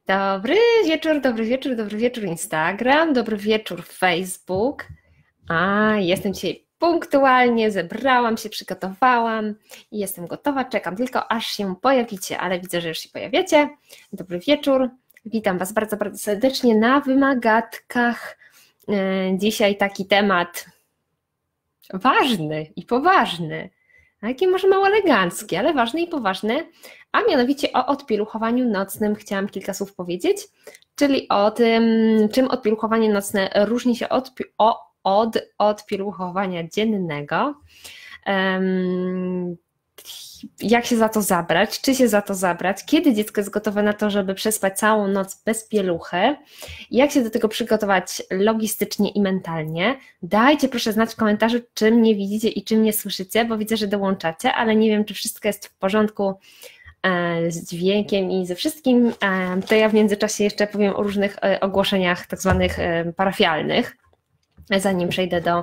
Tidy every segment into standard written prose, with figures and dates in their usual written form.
Dobry wieczór Instagram, dobry wieczór Facebook. Jestem dzisiaj punktualnie, zebrałam się, przygotowałam i jestem gotowa, czekam tylko aż się pojawicie, ale widzę, że już się pojawiacie. Dobry wieczór, witam Was bardzo, bardzo serdecznie na Wymagatkach. Dzisiaj taki temat ważny i poważny, taki może mało elegancki, ale ważny i poważny, a mianowicie o odpieluchowaniu nocnym chciałam kilka słów powiedzieć, czyli o tym, czym odpieluchowanie nocne różni się od odpieluchowania dziennego, jak się za to zabrać, czy się za to zabrać, kiedy dziecko jest gotowe na to, żeby przespać całą noc bez pieluchy, jak się do tego przygotować logistycznie i mentalnie. Dajcie proszę znać w komentarzu, czy mnie widzicie i czy mnie słyszycie, bo widzę, że dołączacie, ale nie wiem, czy wszystko jest w porządku z dźwiękiem i ze wszystkim. To ja w międzyczasie jeszcze powiem o różnych ogłoszeniach tak zwanych parafialnych, zanim przejdę do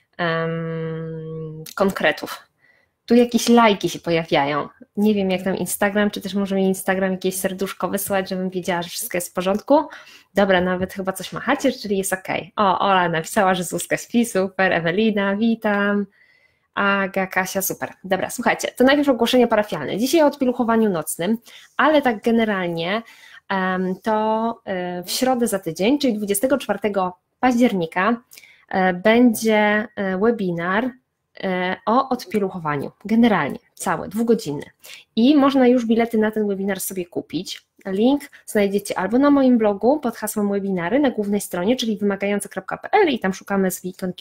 konkretów. Tu jakieś lajki się pojawiają. Nie wiem, jak tam Instagram, czy też może mi Instagram jakieś serduszko wysłać, żebym wiedziała, że wszystko jest w porządku. Dobra, nawet chyba coś machacie, czyli jest ok. O, Ola napisała, że Zuzka śpi, super, Ewelina, witam. Aga, Kasia, super. Dobra, słuchajcie, to najpierw ogłoszenie parafialne. Dzisiaj o odpieluchowaniu nocnym, ale tak generalnie to w środę za tydzień, czyli 24 października będzie webinar o odpieluchowaniu, generalnie, cały, 2-godzinny. I można już bilety na ten webinar sobie kupić. Link znajdziecie albo na moim blogu pod hasłem webinary na głównej stronie, czyli wymagające.pl i tam szukamy z ikonki.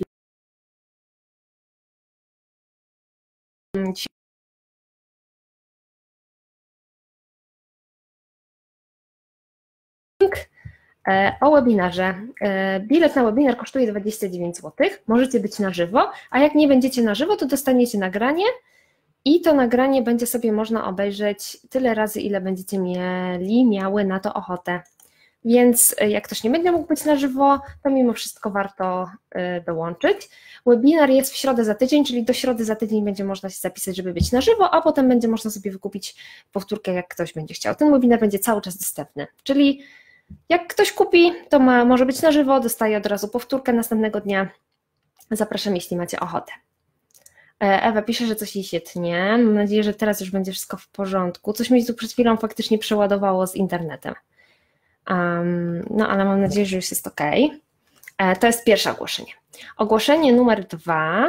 O webinarze. Bilet na webinar kosztuje 29 zł, możecie być na żywo, a jak nie będziecie na żywo, to dostaniecie nagranie i to nagranie będzie sobie można obejrzeć tyle razy, ile będziecie miały na to ochotę. Więc jak ktoś nie będzie mógł być na żywo, to mimo wszystko warto dołączyć. Webinar jest w środę za tydzień, czyli do środy za tydzień będzie można się zapisać, żeby być na żywo, a potem będzie można sobie wykupić powtórkę, jak ktoś będzie chciał. Ten webinar będzie cały czas dostępny, czyli jak ktoś kupi, to może być na żywo, dostaje od razu powtórkę następnego dnia. Zapraszam, jeśli macie ochotę. Ewa pisze, że coś jej się tnie. Mam nadzieję, że teraz już będzie wszystko w porządku. Coś mi tu przed chwilą faktycznie przeładowało z internetem. No ale mam nadzieję, że już jest ok. To jest pierwsze ogłoszenie. Ogłoszenie numer 2.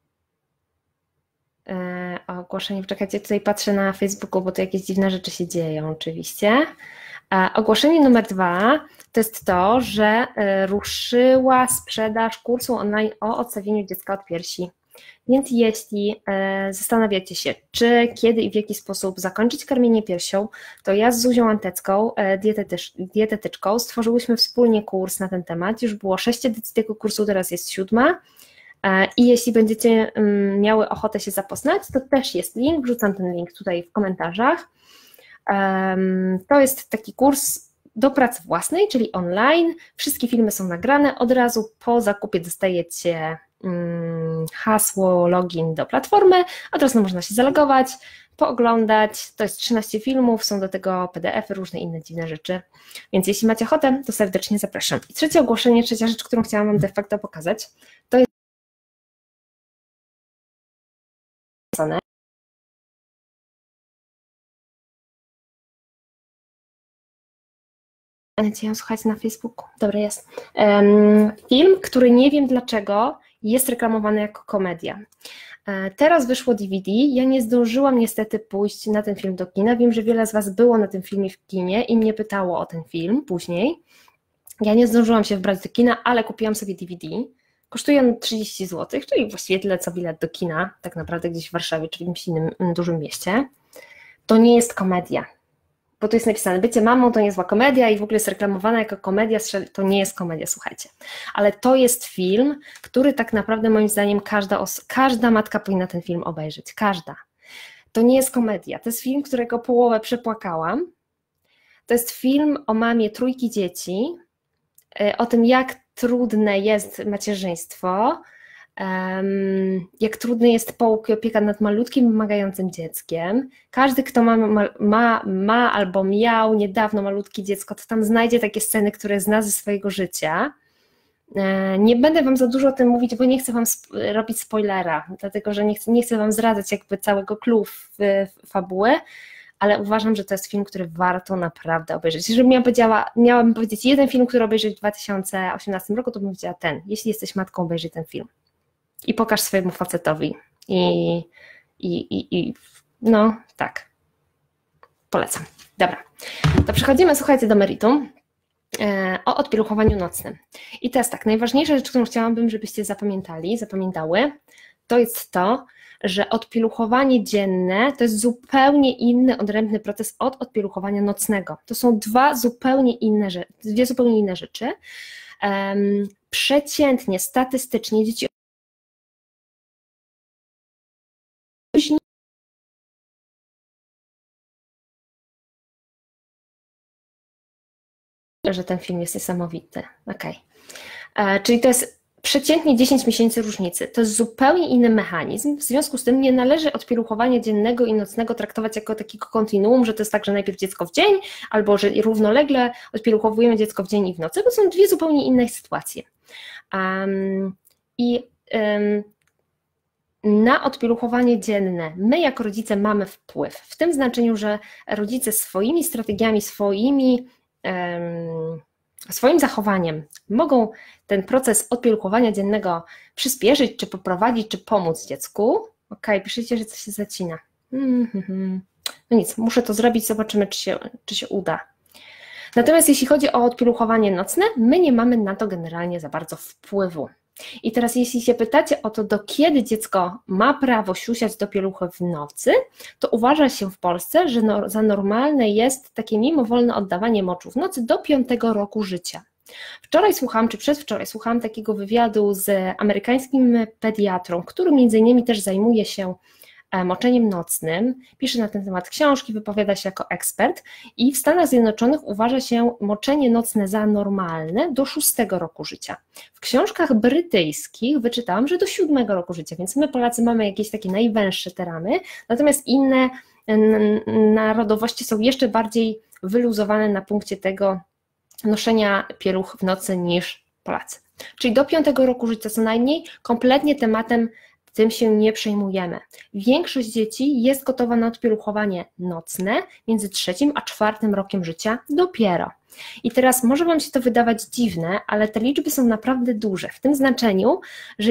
Ogłoszenie, poczekajcie, tutaj patrzę na Facebooku, bo tu jakieś dziwne rzeczy się dzieją oczywiście. Ogłoszenie numer 2 to jest to, że ruszyła sprzedaż kursu online o odstawieniu dziecka od piersi. Więc jeśli zastanawiacie się, czy, kiedy i w jaki sposób zakończyć karmienie piersią, to ja z Zuzią Antecką, dietetyczką, stworzyłyśmy wspólnie kurs na ten temat. Już było 6 edycji tego kursu, teraz jest 7. I jeśli będziecie miały ochotę się zapoznać, to też jest link, wrzucam ten link tutaj w komentarzach. To jest taki kurs do pracy własnej, czyli online. Wszystkie filmy są nagrane. Od razu po zakupie dostajecie hasło, login do platformy. Od razu można się zalogować, pooglądać. To jest 13 filmów, są do tego PDF-y, różne inne dziwne rzeczy. Więc jeśli macie ochotę, to serdecznie zapraszam. I trzecie ogłoszenie, trzecia rzecz, którą chciałam Wam de facto pokazać, to jest Cię słuchać na Facebooku. Dobra, jest. Film, który nie wiem dlaczego jest reklamowany jako komedia. Teraz wyszło DVD, ja nie zdążyłam niestety pójść na ten film do kina, wiem, że wiele z Was było na tym filmie w kinie i mnie pytało o ten film później. Ja nie zdążyłam się wbrać do kina, ale kupiłam sobie DVD. Kosztuje on 30 zł, czyli właściwie tyle co bilet do kina, tak naprawdę gdzieś w Warszawie czy w jakimś innym dużym mieście. To nie jest komedia. Bo tu jest napisane, bycie mamą to niezła komedia i w ogóle jest reklamowana jako komedia, to nie jest komedia, słuchajcie. Ale to jest film, który tak naprawdę moim zdaniem każda matka powinna ten film obejrzeć, każda. To nie jest komedia, to jest film, którego połowę przepłakałam. To jest film o mamie 3 dzieci, o tym jak trudne jest macierzyństwo, jak trudny jest połóg i opieka nad malutkim, wymagającym dzieckiem. Każdy, kto ma albo miał niedawno malutkie dziecko, to tam znajdzie takie sceny, które zna ze swojego życia. Nie będę Wam za dużo o tym mówić, bo nie chcę Wam robić spoilera, dlatego że nie chcę Wam zdradzać jakby całego clue fabuły, ale uważam, że to jest film, który warto naprawdę obejrzeć. Jeżeli miałabym powiedzieć jeden film, który obejrzeć w 2018 roku, to bym powiedziała ten. Jeśli jesteś matką, obejrzyj ten film. I pokaż swojemu facetowi. No tak. Polecam. Dobra. To przechodzimy, słuchajcie, do meritum. O odpieluchowaniu nocnym. I teraz tak, najważniejsza rzecz, którą chciałabym, żebyście zapamiętały, to jest to, że odpieluchowanie dzienne to jest zupełnie inny, odrębny proces od odpieluchowania nocnego. To są dwie zupełnie inne rzeczy. Przeciętnie, statystycznie dzieci że ten film jest niesamowity. Okay. Czyli to jest przeciętnie 10 miesięcy różnicy. To jest zupełnie inny mechanizm, w związku z tym nie należy odpieluchowania dziennego i nocnego traktować jako takiego kontinuum, że to jest tak, że najpierw dziecko w dzień, albo że równolegle odpieluchowujemy dziecko w dzień i w nocy, bo są dwie zupełnie inne sytuacje. Na odpieluchowanie dzienne my jako rodzice mamy wpływ, w tym znaczeniu, że rodzice swoimi strategiami, swoim zachowaniem mogą ten proces odpieluchowania dziennego przyspieszyć, czy poprowadzić, czy pomóc dziecku. Okej, piszecie, że coś się zacina. No nic, muszę to zrobić, zobaczymy, czy się uda. Natomiast jeśli chodzi o odpieluchowanie nocne, my nie mamy na to generalnie za bardzo wpływu. I teraz jeśli się pytacie o to, do kiedy dziecko ma prawo siusiać do pieluchy w nocy, to uważa się w Polsce, że za normalne jest takie mimowolne oddawanie moczu w nocy do 5 roku życia. Wczoraj słuchałam, czy przedwczoraj słuchałam takiego wywiadu z amerykańskim pediatrą, który między innymi też zajmuje się moczeniem nocnym, pisze na ten temat książki, wypowiada się jako ekspert i w Stanach Zjednoczonych uważa się moczenie nocne za normalne do 6 roku życia. W książkach brytyjskich wyczytałam, że do 7 roku życia, więc my Polacy mamy jakieś takie najwęższe te ramy, natomiast inne narodowości są jeszcze bardziej wyluzowane na punkcie tego noszenia pieluch w nocy niż Polacy. Czyli do 5 roku życia co najmniej, kompletnie tematem tym się nie przejmujemy. Większość dzieci jest gotowa na odpieluchowanie nocne między 3 a 4 rokiem życia dopiero. I teraz może Wam się to wydawać dziwne, ale te liczby są naprawdę duże, w tym znaczeniu, że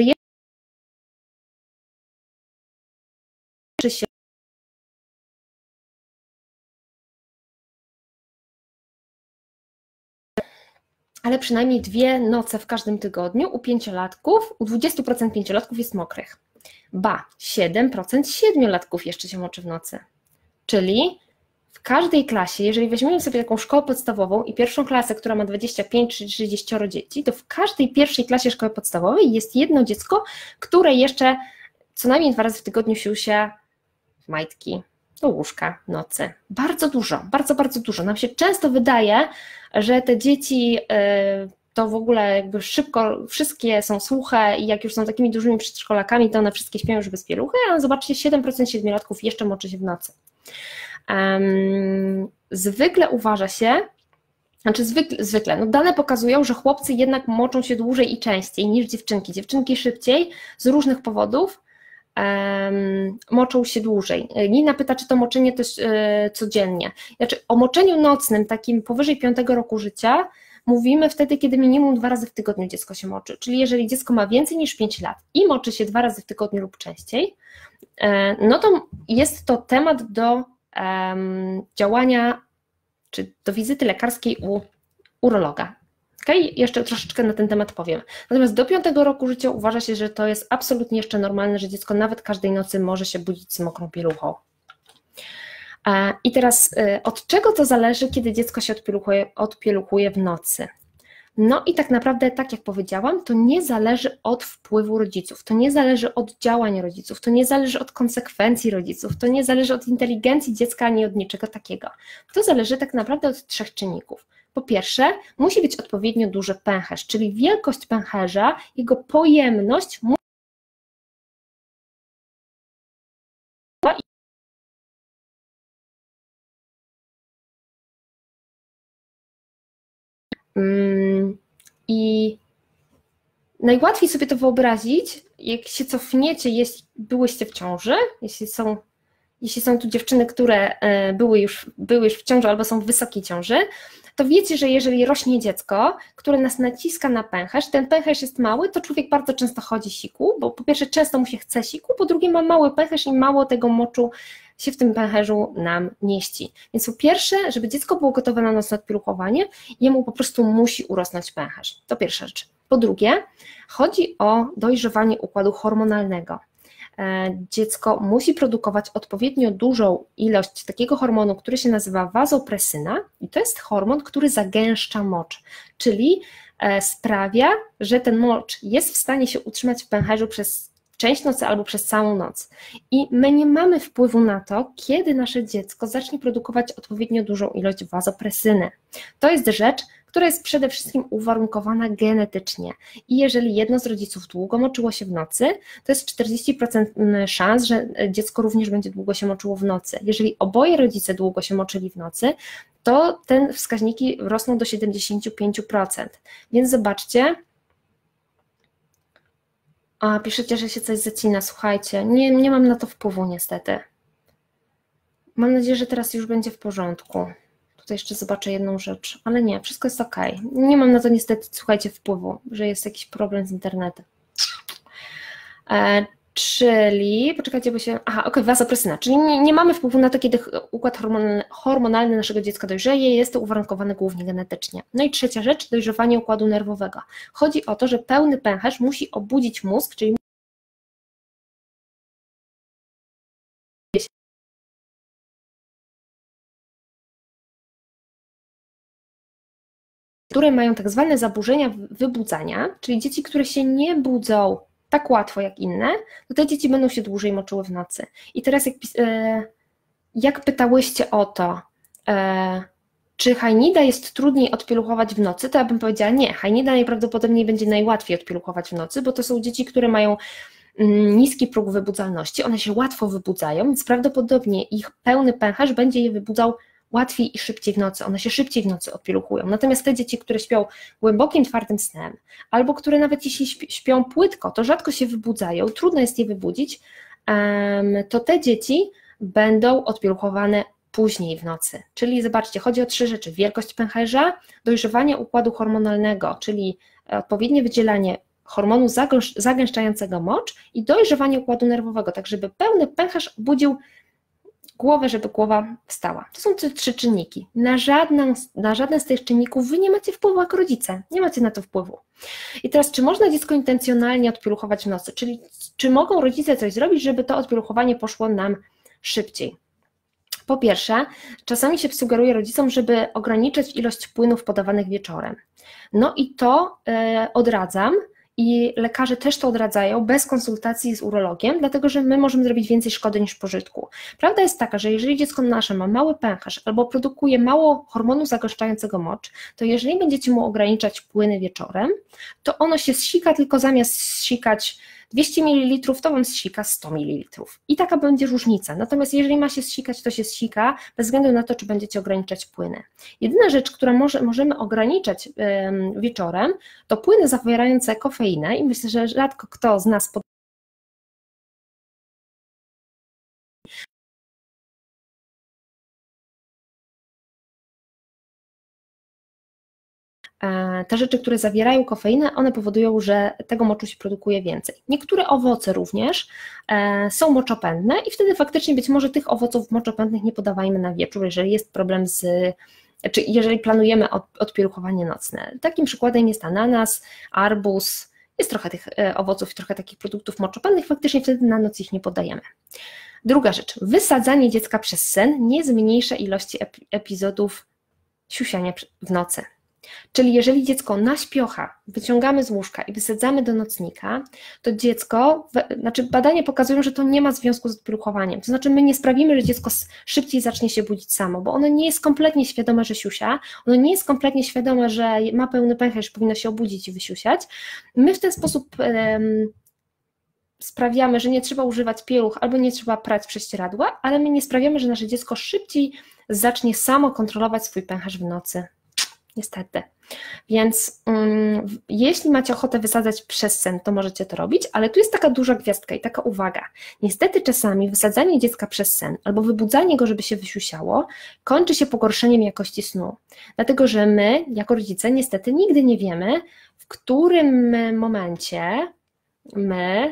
ale przynajmniej 2 noce w każdym tygodniu u 5-latków, u 20% 5-latków jest mokrych. 7% 7-latków jeszcze się moczy w nocy. Czyli w każdej klasie, jeżeli weźmiemy sobie taką szkołę podstawową i pierwszą klasę, która ma 25 czy 30 dzieci, to w każdej pierwszej klasie szkoły podstawowej jest jedno dziecko, które jeszcze co najmniej 2 razy w tygodniu siusia w majtki do łóżka w nocy. Bardzo dużo, bardzo, bardzo dużo. Nam się często wydaje, że te dzieci to w ogóle jakby szybko, wszystkie są suche i jak już są takimi dużymi przedszkolakami, to one wszystkie śpią już bez pieluchy, a zobaczcie, 7% 7-latków jeszcze moczy się w nocy. Zwykle uważa się, no dane pokazują, że chłopcy jednak moczą się dłużej i częściej niż dziewczynki. Dziewczynki szybciej z różnych powodów moczą się dłużej. Nina pyta, czy to moczenie to jest codziennie. Znaczy, o moczeniu nocnym, takim powyżej 5 roku życia, mówimy wtedy, kiedy minimum 2 razy w tygodniu dziecko się moczy. Czyli jeżeli dziecko ma więcej niż 5 lat i moczy się 2 razy w tygodniu lub częściej, no to jest to temat do działania, czy do wizyty lekarskiej u urologa. Okay? Jeszcze troszeczkę na ten temat powiem. Natomiast do 5 roku życia uważa się, że to jest absolutnie jeszcze normalne, że dziecko nawet każdej nocy może się budzić z mokrą pieluchą. I teraz od czego to zależy, kiedy dziecko się odpieluchuje w nocy? No i tak naprawdę, tak jak powiedziałam, to nie zależy od wpływu rodziców, to nie zależy od działań rodziców, to nie zależy od konsekwencji rodziców, to nie zależy od inteligencji dziecka, ani od niczego takiego. To zależy tak naprawdę od 3 czynników. Po pierwsze, musi być odpowiednio duży pęcherz, czyli wielkość pęcherza, jego pojemność I najłatwiej sobie to wyobrazić, jak się cofniecie, jeśli byłyście w ciąży, jeśli są tu dziewczyny, które były już w ciąży albo są w wysokiej ciąży, to wiecie, że jeżeli rośnie dziecko, które nas naciska na pęcherz, ten pęcherz jest mały, to człowiek bardzo często chodzi siku, bo po pierwsze często mu się chce siku, po drugie ma mały pęcherz i mało tego moczu się w tym pęcherzu nam mieści. Więc po pierwsze, żeby dziecko było gotowe na nocne odpieluchowanie, jemu po prostu musi urosnąć pęcherz. To pierwsza rzecz. Po drugie, chodzi o dojrzewanie układu hormonalnego. Dziecko musi produkować odpowiednio dużą ilość takiego hormonu, który się nazywa wazopresyna i to jest hormon, który zagęszcza mocz, czyli sprawia, że ten mocz jest w stanie się utrzymać w pęcherzu przez część nocy albo przez całą noc. I my nie mamy wpływu na to, kiedy nasze dziecko zacznie produkować odpowiednio dużą ilość wazopresyny. To jest rzecz, która jest przede wszystkim uwarunkowana genetycznie. I jeżeli jedno z rodziców długo moczyło się w nocy, to jest 40% szans, że dziecko również będzie długo się moczyło w nocy. Jeżeli oboje rodzice długo się moczyli w nocy, to te wskaźniki rosną do 75%. Więc zobaczcie, piszecie, że się coś zacina, słuchajcie, nie mam na to wpływu niestety. Mam nadzieję, że teraz już będzie w porządku. Tutaj jeszcze zobaczę jedną rzecz, ale nie, wszystko jest ok. Nie mam na to niestety, słuchajcie, wpływu, że jest jakiś problem z internetem. Czyli, poczekajcie, bo się... wazopresyna, czyli nie mamy wpływu na to, kiedy układ hormonalny naszego dziecka dojrzeje, jest to uwarunkowane głównie genetycznie. No i trzecia rzecz, dojrzewanie układu nerwowego. Chodzi o to, że pełny pęcherz musi obudzić mózg, czyli które mają tak zwane zaburzenia wybudzania, czyli dzieci, które się nie budzą tak łatwo jak inne, to te dzieci będą się dłużej moczyły w nocy. I teraz jak pytałyście o to, czy hajnida jest trudniej odpieluchować w nocy, to ja bym powiedziała nie, hajnida najprawdopodobniej będzie najłatwiej odpieluchować w nocy, bo to są dzieci, które mają niski próg wybudzalności, one się łatwo wybudzają, więc prawdopodobnie ich pełny pęcherz będzie je wybudzał łatwiej i szybciej w nocy, one się szybciej w nocy odpieluchują. Natomiast te dzieci, które śpią głębokim, twardym snem, albo które nawet jeśli śpią płytko, to rzadko się wybudzają, trudno jest je wybudzić, to te dzieci będą odpieluchowane później w nocy. Czyli zobaczcie, chodzi o 3 rzeczy: wielkość pęcherza, dojrzewanie układu hormonalnego, czyli odpowiednie wydzielanie hormonu zagęszczającego mocz i dojrzewanie układu nerwowego, tak żeby pełny pęcherz budził głowę, żeby głowa wstała. To są te 3 czynniki. Na żaden z tych czynników wy nie macie wpływu jako rodzice, nie macie na to wpływu. I teraz, czy można dziecko intencjonalnie odpieluchować w nocy, czyli czy mogą rodzice coś zrobić, żeby to odpieluchowanie poszło nam szybciej? Po pierwsze, czasami się sugeruje rodzicom, żeby ograniczyć ilość płynów podawanych wieczorem. No i to odradzam, i lekarze też to odradzają bez konsultacji z urologiem, dlatego że my możemy zrobić więcej szkody niż pożytku. Prawda jest taka, że jeżeli dziecko nasze ma mały pęcherz albo produkuje mało hormonu zagęszczającego mocz, to jeżeli będziecie mu ograniczać płyny wieczorem, to ono się zsika, tylko zamiast zsikać 200 ml, to wam zsika 100 ml. I taka będzie różnica. Natomiast jeżeli ma się zsikać, to się zsika, bez względu na to, czy będziecie ograniczać płyny. Jedyna rzecz, którą możemy ograniczać wieczorem, to płyny zawierające kofeinę i myślę, że rzadko kto z nas te rzeczy, które zawierają kofeinę, one powodują, że tego moczu się produkuje więcej. Niektóre owoce również są moczopędne i wtedy faktycznie być może tych owoców moczopędnych nie podawajmy na wieczór, jeżeli jest problem czy jeżeli planujemy odpieluchowanie nocne. Takim przykładem jest ananas, arbuz, jest trochę tych owoców i trochę takich produktów moczopędnych, faktycznie wtedy na noc ich nie podajemy. Druga rzecz, wysadzanie dziecka przez sen nie zmniejsza ilości epizodów siusiania w nocy. Czyli jeżeli dziecko na śpiocha wyciągamy z łóżka i wysadzamy do nocnika, to dziecko, badania pokazują, że to nie ma związku z odpieluchowaniem. To znaczy my nie sprawimy, że dziecko szybciej zacznie się budzić samo, bo ono nie jest kompletnie świadome, że siusia, ono nie jest kompletnie świadome, że ma pełny pęcherz, powinno się obudzić i wysiusiać. My w ten sposób sprawiamy, że nie trzeba używać pieluch albo nie trzeba prać prześcieradła, ale my nie sprawiamy, że nasze dziecko szybciej zacznie samo kontrolować swój pęcherz w nocy. niestety. Więc jeśli macie ochotę wysadzać przez sen, to możecie to robić, ale tu jest taka duża gwiazdka i taka uwaga. Niestety czasami wysadzanie dziecka przez sen albo wybudzanie go, żeby się wysiusiało, kończy się pogorszeniem jakości snu. Dlatego, że my, jako rodzice, niestety nigdy nie wiemy, w którym momencie my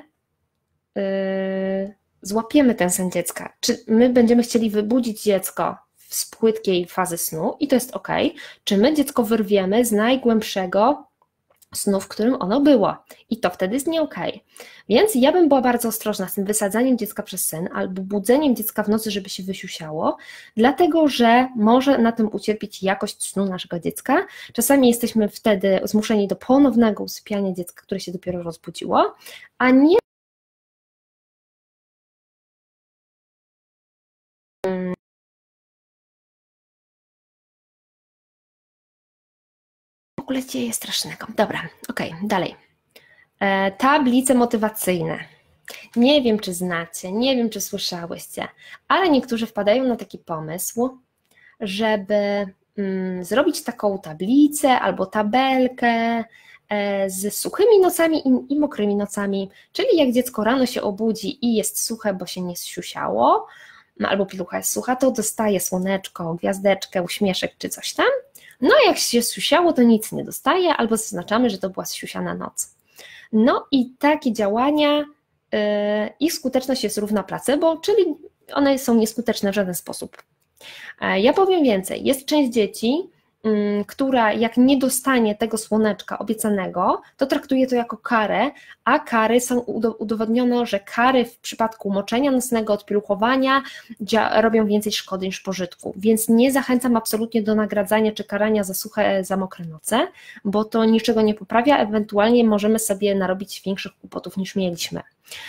złapiemy ten sen dziecka. Czy my będziemy chcieli wybudzić dziecko z płytkiej fazy snu i to jest ok, czy my dziecko wyrwiemy z najgłębszego snu, w którym ono było i to wtedy jest nie ok. Więc ja bym była bardzo ostrożna z tym wysadzaniem dziecka przez sen albo budzeniem dziecka w nocy, żeby się wysiusiało, dlatego, że może na tym ucierpieć jakość snu naszego dziecka. Czasami jesteśmy wtedy zmuszeni do ponownego usypiania dziecka, które się dopiero rozbudziło, a nie w ogóle dzieje strasznego. Dobra, okej, dalej. Tablice motywacyjne. Nie wiem, czy znacie, nie wiem, czy słyszałyście, ale niektórzy wpadają na taki pomysł, żeby zrobić taką tablicę albo tabelkę z suchymi nocami i mokrymi nocami, czyli jak dziecko rano się obudzi i jest suche, bo się nie zsiusiało, albo pielucha jest sucha, to dostaje słoneczko, gwiazdeczkę, uśmieszek czy coś tam. No jak się zsiusiało, to nic nie dostaje, albo zaznaczamy, że to była zsiusiana noc. No i takie działania, ich skuteczność jest równa placebo, czyli one są nieskuteczne w żaden sposób. Ja powiem więcej, jest część dzieci, która jak nie dostanie tego słoneczka obiecanego, to traktuje to jako karę, a kary są, udowodniono, że kary w przypadku moczenia nocnego, odpieluchowania robią więcej szkody niż pożytku, więc nie zachęcam absolutnie do nagradzania czy karania za suche, za mokre noce, bo to niczego nie poprawia, ewentualnie możemy sobie narobić większych kłopotów niż mieliśmy.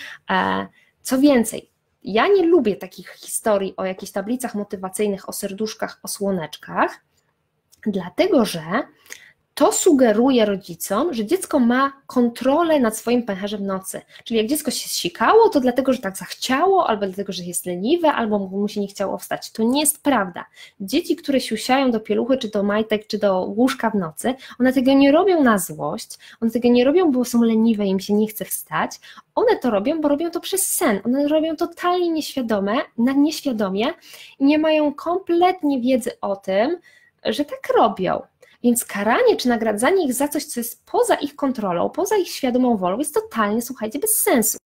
Co więcej, ja nie lubię takich historii o jakichś tablicach motywacyjnych, o serduszkach, o słoneczkach, dlatego że to sugeruje rodzicom, że dziecko ma kontrolę nad swoim pęcherzem w nocy. Czyli jak dziecko się zsikało, to dlatego, że tak zachciało, albo dlatego, że jest leniwe, albo mu się nie chciało wstać. To nie jest prawda. Dzieci, które siusiają do pieluchy, czy do majtek, czy do łóżka w nocy, one tego nie robią na złość, one tego nie robią, bo są leniwe i im się nie chce wstać. One to robią, bo robią to przez sen. One robią totalnie nieświadomie i nie mają kompletnie wiedzy o tym, że tak robią. Więc karanie czy nagradzanie ich za coś, co jest poza ich kontrolą, poza ich świadomą wolą, jest totalnie, słuchajcie, bez sensu.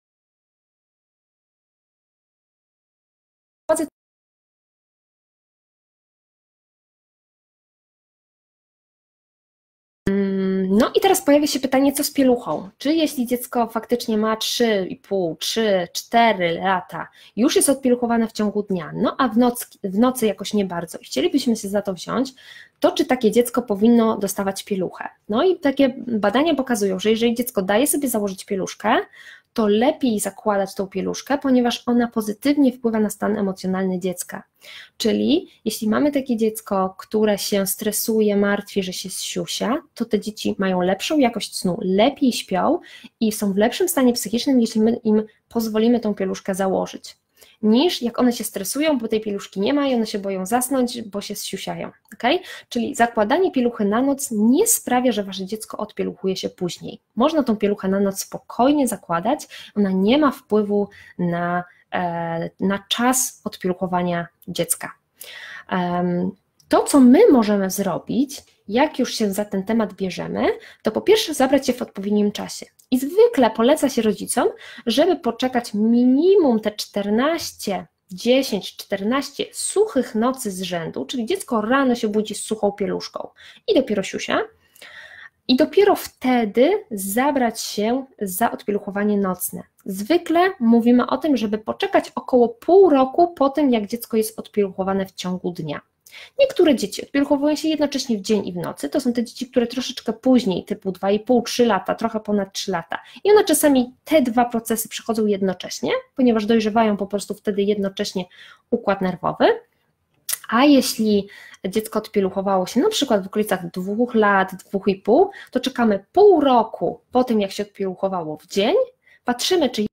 No i teraz pojawia się pytanie, co z pieluchą? Czy jeśli dziecko faktycznie ma 3,5, 3, 4 lata, już jest odpieluchowane w ciągu dnia, no a w nocy jakoś nie bardzo i chcielibyśmy się za to wziąć, to czy takie dziecko powinno dostawać pieluchę? No i takie badania pokazują, że jeżeli dziecko daje sobie założyć pieluszkę, to lepiej zakładać tą pieluszkę, ponieważ ona pozytywnie wpływa na stan emocjonalny dziecka. Czyli jeśli mamy takie dziecko, które się stresuje, martwi, że się zsiusia, to te dzieci mają lepszą jakość snu, lepiej śpią i są w lepszym stanie psychicznym, jeśli my im pozwolimy tą pieluszkę założyć, niż jak one się stresują, bo tej pieluszki nie ma i one się boją zasnąć, bo się zsiusiają. Okay? Czyli zakładanie pieluchy na noc nie sprawia, że wasze dziecko odpieluchuje się później. Można tą pieluchę na noc spokojnie zakładać, ona nie ma wpływu na czas odpieluchowania dziecka. To, co my możemy zrobić, jak już się za ten temat bierzemy, to po pierwsze zabrać się w odpowiednim czasie. I zwykle poleca się rodzicom, żeby poczekać minimum te 10-14 suchych nocy z rzędu, czyli dziecko rano się budzi z suchą pieluszką i dopiero siusia, i dopiero wtedy zabrać się za odpieluchowanie nocne. Zwykle mówimy o tym, żeby poczekać około pół roku po tym, jak dziecko jest odpieluchowane w ciągu dnia. Niektóre dzieci odpieluchowują się jednocześnie w dzień i w nocy, to są te dzieci, które troszeczkę później, typu 2,5-3 lata, trochę ponad 3 lata. I one czasami te dwa procesy przechodzą jednocześnie, ponieważ dojrzewają po prostu wtedy jednocześnie układ nerwowy. A jeśli dziecko odpieluchowało się na przykład w okolicach 2 lat, 2,5, to czekamy pół roku po tym, jak się odpieluchowało w dzień, patrzymy, czy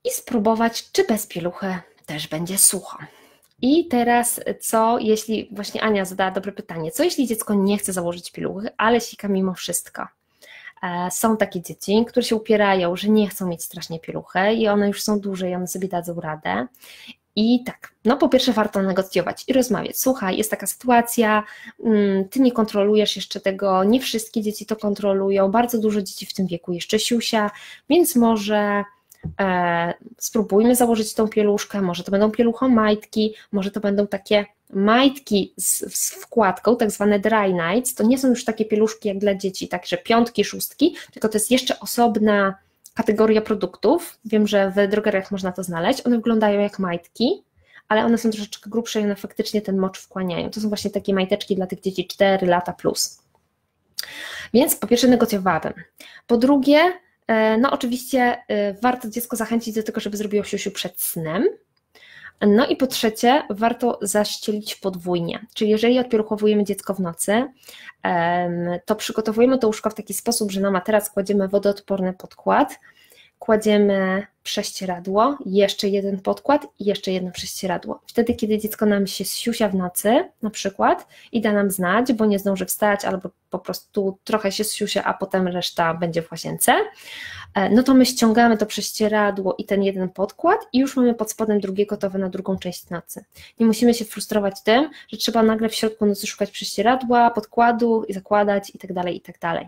i spróbować, czy bez pieluchy też będzie sucho. I teraz co, jeśli, właśnie Ania zadała dobre pytanie, co jeśli dziecko nie chce założyć pieluchy, ale sika mimo wszystko? Są takie dzieci, które się upierają, że nie chcą mieć strasznie pieluchy i one już są duże i one sobie dadzą radę. I tak, no po pierwsze warto negocjować i rozmawiać. Słuchaj, jest taka sytuacja, ty nie kontrolujesz jeszcze tego, nie wszystkie dzieci to kontrolują, bardzo dużo dzieci w tym wieku jeszcze siusia, więc może spróbujmy założyć tą pieluszkę, może to będą pieluchomajtki, może to będą takie majtki z wkładką, tak zwane dry nights, to nie są już takie pieluszki jak dla dzieci, także piątki, szóstki, tylko to jest jeszcze osobna kategoria produktów, wiem, że w drogeriach można to znaleźć, one wyglądają jak majtki, ale one są troszeczkę grubsze i one faktycznie ten mocz wchłaniają, to są właśnie takie majteczki dla tych dzieci 4 lata plus. Więc po pierwsze negocjowałabym, po drugie, no oczywiście warto dziecko zachęcić do tego, żeby zrobiło siusiu przed snem. No i po trzecie, warto zaścielić podwójnie, czyli jeżeli odpieluchowujemy dziecko w nocy, to przygotowujemy to łóżko w taki sposób, że na materac kładziemy wodoodporny podkład, kładziemy prześcieradło, jeszcze jeden podkład i jeszcze jedno prześcieradło. Wtedy, kiedy dziecko nam się zsiusia w nocy na przykład i da nam znać, bo nie zdąży wstać albo po prostu trochę się zsiusia, a potem reszta będzie w łazience, no to my ściągamy to prześcieradło i ten jeden podkład i już mamy pod spodem drugie gotowe na drugą część nocy. Nie musimy się frustrować tym, że trzeba nagle w środku nocy szukać prześcieradła, podkładu i zakładać i tak dalej, i tak dalej.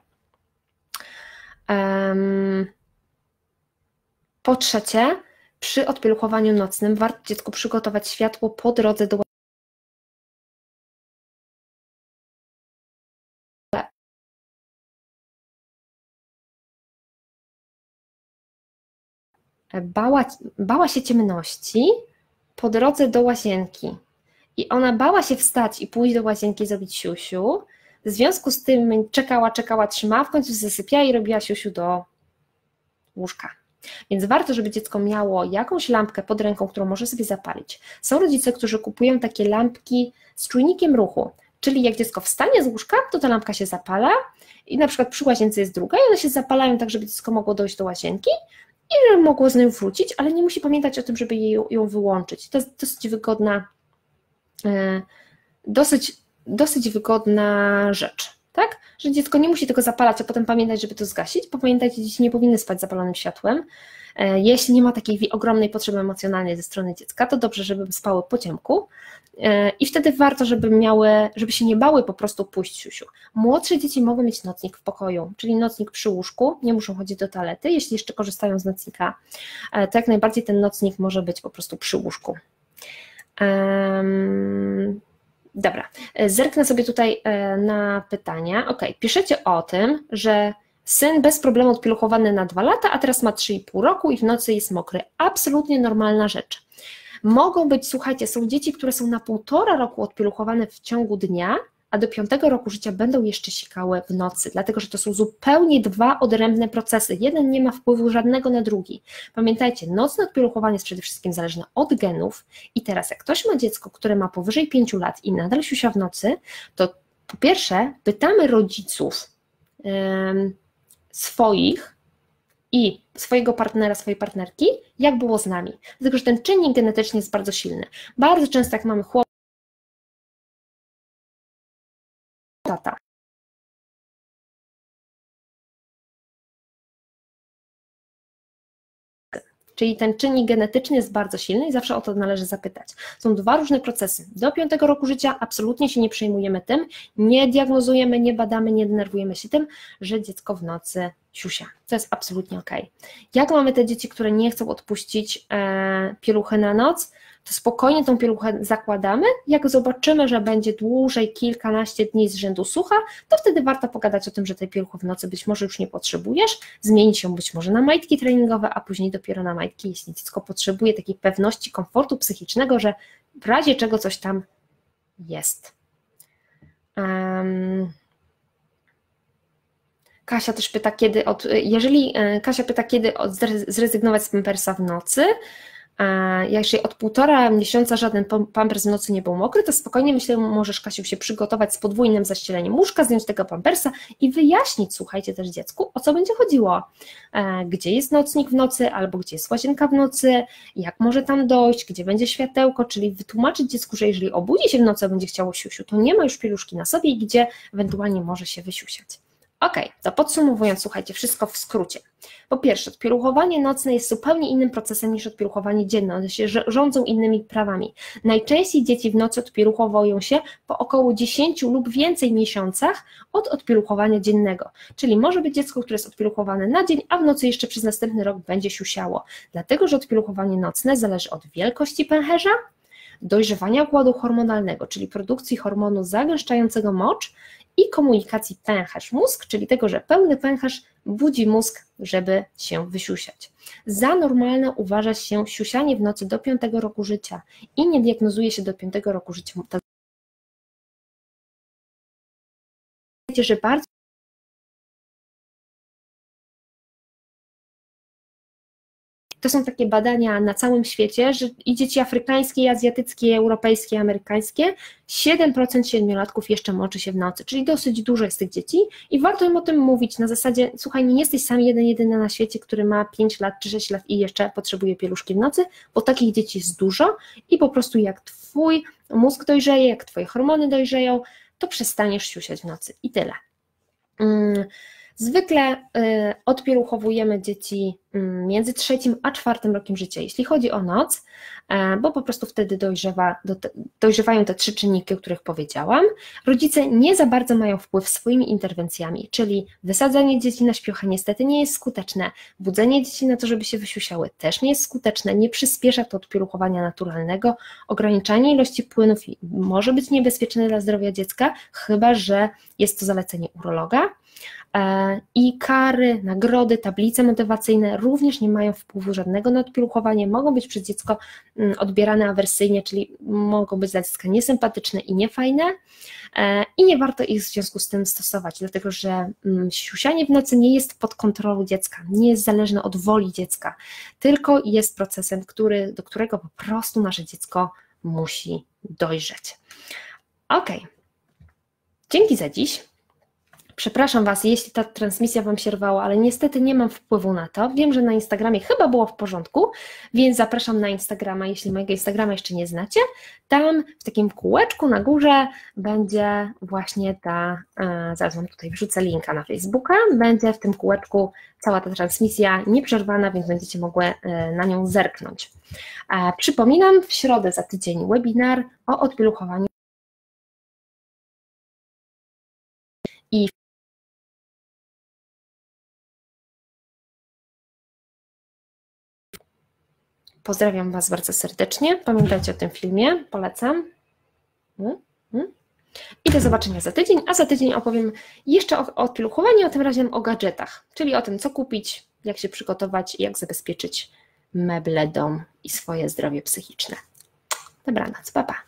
Po trzecie, przy odpieluchowaniu nocnym warto dziecku przygotować światło po drodze do bała się ciemności po drodze do łazienki i ona bała się wstać i pójść do łazienki i zrobić siusiu, w związku z tym czekała, trzymała, w końcu zasypiała i robiła siusiu do łóżka. Więc warto, żeby dziecko miało jakąś lampkę pod ręką, którą może sobie zapalić. Są rodzice, którzy kupują takie lampki z czujnikiem ruchu, czyli jak dziecko wstanie z łóżka, to ta lampka się zapala i na przykład przy łazience jest druga i one się zapalają tak, żeby dziecko mogło dojść do łazienki i żeby mogło z nią wrócić, ale nie musi pamiętać o tym, żeby ją wyłączyć. To jest dosyć wygodna, dosyć wygodna rzecz. Tak? Że dziecko nie musi tego zapalać, a potem pamiętać, żeby to zgasić, bo pamiętajcie, dzieci nie powinny spać zapalonym światłem. Jeśli nie ma takiej ogromnej potrzeby emocjonalnej ze strony dziecka, to dobrze, żeby spały po ciemku i wtedy warto, żeby się nie bały po prostu pójść siusiu. Młodsze dzieci mogą mieć nocnik w pokoju, czyli nocnik przy łóżku, nie muszą chodzić do toalety, jeśli jeszcze korzystają z nocnika, to jak najbardziej ten nocnik może być po prostu przy łóżku. Dobra, zerknę sobie tutaj na pytania. Ok, piszecie o tym, że syn bez problemu odpieluchowany na 2 lata, a teraz ma 3,5 roku i w nocy jest mokry. Absolutnie normalna rzecz. Mogą być, słuchajcie, są dzieci, które są na 1,5 roku odpieluchowane w ciągu dnia, a do 5 roku życia będą jeszcze sikały w nocy, dlatego że to są zupełnie 2 odrębne procesy. Jeden nie ma wpływu żadnego na drugi. Pamiętajcie, nocne odpieluchowanie jest przede wszystkim zależne od genów i teraz jak ktoś ma dziecko, które ma powyżej 5 lat i nadal siusia w nocy, to po pierwsze pytamy rodziców swoich i swojego partnera, swojej partnerki, jak było z nami, dlatego że ten czynnik genetyczny jest bardzo silny. Bardzo często jak mamy tata. Czyli ten czynnik genetyczny jest bardzo silny i zawsze o to należy zapytać. Są 2 różne procesy. Do 5 roku życia absolutnie się nie przejmujemy tym, nie diagnozujemy, nie badamy, nie denerwujemy się tym, że dziecko w nocy siusia. To jest absolutnie ok. Jak mamy te dzieci, które nie chcą odpuścić pieluchy na noc, to spokojnie tą pieluchę zakładamy. Jak zobaczymy, że będzie dłużej, kilkanaście dni z rzędu sucha, to wtedy warto pogadać o tym, że tej pieluchy w nocy być może już nie potrzebujesz, zmienić ją być może na majtki treningowe, a później dopiero na majtki, jeśli dziecko potrzebuje takiej pewności, komfortu psychicznego, że w razie czego coś tam jest. Kasia też pyta, kiedy zrezygnować z pampersa w nocy, jeżeli od 1,5 miesiąca żaden pampers w nocy nie był mokry, to spokojnie myślę, możesz, Kasiu, się przygotować z podwójnym zaścieleniem łóżka, zdjąć tego pampersa i wyjaśnić, słuchajcie, też dziecku, o co będzie chodziło. Gdzie jest nocnik w nocy, albo gdzie jest łazienka w nocy, jak może tam dojść, gdzie będzie światełko, czyli wytłumaczyć dziecku, że jeżeli obudzi się w nocy, a będzie chciało siusiu, to nie ma już pieluszki na sobie i gdzie ewentualnie może się wysiusiać. Ok, to podsumowując, słuchajcie, wszystko w skrócie. Po pierwsze, odpieluchowanie nocne jest zupełnie innym procesem niż odpieluchowanie dzienne, one się rządzą innymi prawami. Najczęściej dzieci w nocy odpieluchowują się po około 10 lub więcej miesiącach od odpieluchowania dziennego, czyli może być dziecko, które jest odpieluchowane na dzień, a w nocy jeszcze przez następny rok będzie siusiało, dlatego że odpieluchowanie nocne zależy od wielkości pęcherza, dojrzewania układu hormonalnego, czyli produkcji hormonu zagęszczającego mocz, i komunikacji pęcherz-mózg, czyli tego, że pełny pęcherz budzi mózg, żeby się wysiusiać. Za normalne uważa się siusianie w nocy do 5 roku życia i nie diagnozuje się do 5 roku życia. Wiecie, że bardzo to są takie badania na całym świecie, że i dzieci afrykańskie, i azjatyckie, i europejskie, i amerykańskie, 7% siedmiolatków jeszcze moczy się w nocy, czyli dosyć dużo jest tych dzieci i warto im o tym mówić na zasadzie, słuchaj, nie jesteś sam jedyny na świecie, który ma 5 lat czy 6 lat i jeszcze potrzebuje pieluszki w nocy, bo takich dzieci jest dużo i po prostu jak twój mózg dojrzeje, jak twoje hormony dojrzeją, to przestaniesz siusiać w nocy i tyle. Zwykle odpieluchowujemy dzieci między 3. a 4. rokiem życia, jeśli chodzi o noc, bo po prostu wtedy dojrzewają te 3 czynniki, o których powiedziałam. Rodzice nie za bardzo mają wpływ swoimi interwencjami, czyli wysadzanie dzieci na śpiochę niestety nie jest skuteczne, budzenie dzieci na to, żeby się wysiusiały też nie jest skuteczne, nie przyspiesza to odpieluchowania naturalnego, ograniczanie ilości płynów może być niebezpieczne dla zdrowia dziecka, chyba że jest to zalecenie urologa. I kary, nagrody, tablice motywacyjne również nie mają wpływu żadnego na odpieluchowanie, mogą być przez dziecko odbierane awersyjnie, czyli mogą być dla dziecka niesympatyczne i niefajne i nie warto ich w związku z tym stosować, dlatego że siusianie w nocy nie jest pod kontrolą dziecka, nie jest zależne od woli dziecka, tylko jest procesem, do którego po prostu nasze dziecko musi dojrzeć. Ok, dzięki za dziś. Przepraszam Was, jeśli ta transmisja Wam się rwała, ale niestety nie mam wpływu na to. Wiem, że na Instagramie chyba było w porządku, więc zapraszam na Instagrama, jeśli mojego Instagrama jeszcze nie znacie. Tam w takim kółeczku na górze będzie właśnie zaraz Wam tutaj wrzucę linka na Facebooka, będzie w tym kółeczku cała ta transmisja nieprzerwana, więc będziecie mogły na nią zerknąć. Przypominam, w środę za tydzień webinar o odpieluchowaniu i pozdrawiam Was bardzo serdecznie, pamiętajcie o tym filmie, polecam. I do zobaczenia za tydzień, a za tydzień opowiem jeszcze o odpieluchowaniu, a tym razem o gadżetach, czyli o tym, co kupić, jak się przygotować i jak zabezpieczyć meble, dom i swoje zdrowie psychiczne. Dobranoc, pa, pa.